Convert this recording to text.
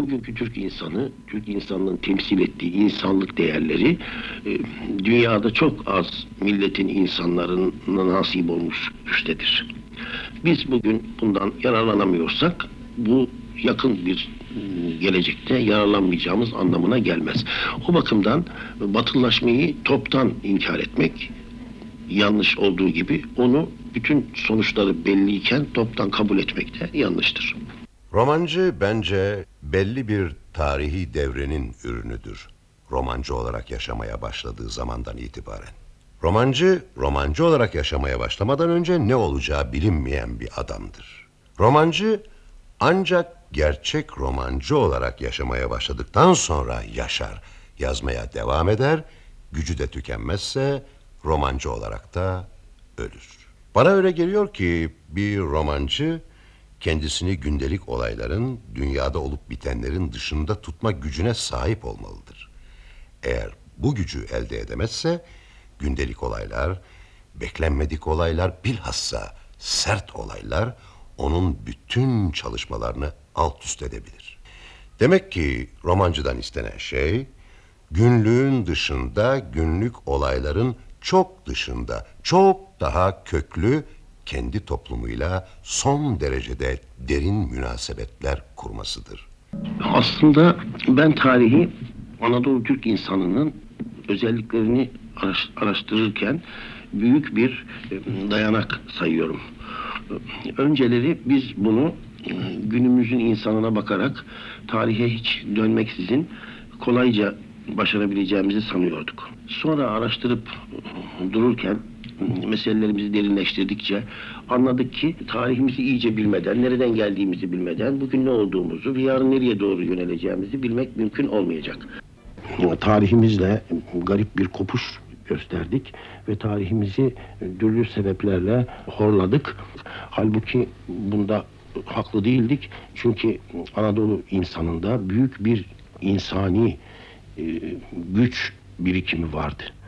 bugünkü Türk insanı, Türk insanının temsil ettiği insanlık değerleri dünyada çok az milletin insanlarına nasip olmuş güçtedir. Biz bugün bundan yararlanamıyorsak bu yakın bir gelecekte yararlanmayacağımız anlamına gelmez. O bakımdan batılılaşmayı toptan inkar etmek yanlış olduğu gibi onu bütün sonuçları belliyken toptan kabul etmek de yanlıştır. Romancı bence belli bir tarihi devrenin ürünüdür. Romancı olarak yaşamaya başladığı zamandan itibaren. Romancı olarak yaşamaya başlamadan önce ne olacağı bilinmeyen bir adamdır. Romancı ancak gerçek romancı olarak yaşamaya başladıktan sonra yaşar, yazmaya devam eder, gücü de tükenmezse romancı olarak da ölür. Bana öyle geliyor ki bir romancı kendisini gündelik olayların, dünyada olup bitenlerin dışında tutma gücüne sahip olmalıdır. Eğer bu gücü elde edemezse gündelik olaylar, beklenmedik olaylar, bilhassa sert olaylar onun bütün çalışmalarını alt üst edebilir. Demek ki romancıdan istenen şey, günlüğün dışında, günlük olayların çok dışında, çok daha köklü, kendi toplumuyla son derecede derin münasebetler kurmasıdır. Aslında ben tarihi Anadolu Türk insanının özelliklerini araştırırken büyük bir dayanak sayıyorum. Önceleri biz bunu günümüzün insanına bakarak tarihe hiç dönmeksizin kolayca başarabileceğimizi sanıyorduk. Sonra araştırıp dururken meselelerimizi derinleştirdikçe anladık ki tarihimizi iyice bilmeden, nereden geldiğimizi bilmeden bugün ne olduğumuzu ve yarın nereye doğru yöneleceğimizi bilmek mümkün olmayacak. Tarihimizle garip bir kopuş gösterdik ve tarihimizi türlü sebeplerle horladık. Halbuki bunda haklı değildik. Çünkü Anadolu insanında büyük bir insani güç birikimi vardı.